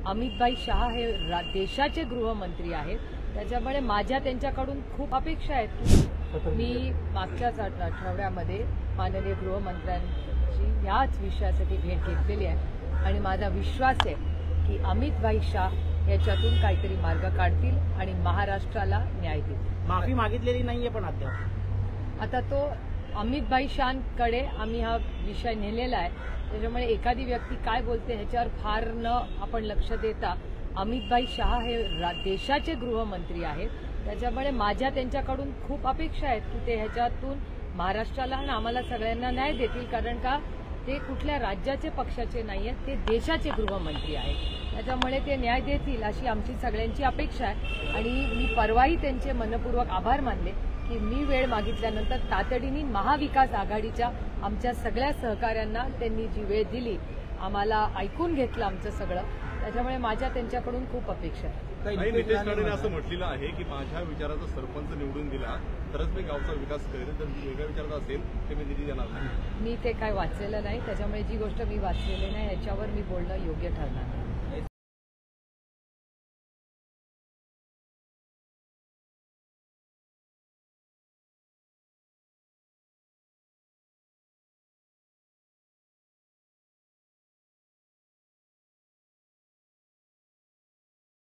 अमितभाई शाह हे देशाचे गृहमंत्री आहेत. त्याच्यामुळे माझ्या त्यांच्याकडून खूप अपेक्षा आहेत. मी मागच्याच आठवड्यामध्ये माननीय गृहमंत्र्यांची याच विषयासाठी भेट घेतलेली आहे आणि माझा विश्वास आहे की अमितभाई शाह याच्यातून काहीतरी मार्ग काढतील आणि महाराष्ट्राला न्याय देतील. माफी मागितलेली नाहीये पण अद्याप. आता तो अमितभाई शाहकडे आम्ही हा विषय नेलेला आहे. त्याच्यामुळे एखादी व्यक्ती काय बोलते ह्याच्यावर फार न आपण लक्ष देता अमितभाई शाह हे देशाचे गृहमंत्री आहेत. त्याच्यामुळे माझ्या त्यांच्याकडून खूप अपेक्षा आहेत की ते ह्याच्यातून महाराष्ट्राला आणि आम्हाला सगळ्यांना न्याय देतील. कारण का ते कुठल्या राज्याचे पक्षाचे नाही आहेत, ते देशाचे गृहमंत्री आहेत. त्याच्यामुळे ते न्याय देतील अशी आमची सगळ्यांची अपेक्षा आहे. आणि मी परवाही त्यांचे मनपूर्वक आभार मानले की मी वेळ मागितल्यानंतर तातडीने महाविकास आघाडीच्या आमच्या सगळ्या सहकाऱ्यांना त्यांनी जी वेळ दिली, आम्हाला ऐकून घेतलं आमचं सगळं. त्याच्यामुळे माझ्या त्यांच्याकडून खूप अपेक्षा आहे. नितेश राणेंनी असं म्हटलेलं आहे की माझ्या विचाराचा सरपंच निवडून दिला तरच मी गावचा विकास करेन, तर वेगळ्या विचाराचा असेल ते मी निधी देणार नाही. मी ते काय वाचलेलं नाही. त्याच्यामुळे जी गोष्ट मी वाचलेली नाही याच्यावर मी बोलणं योग्य ठरणार नाही.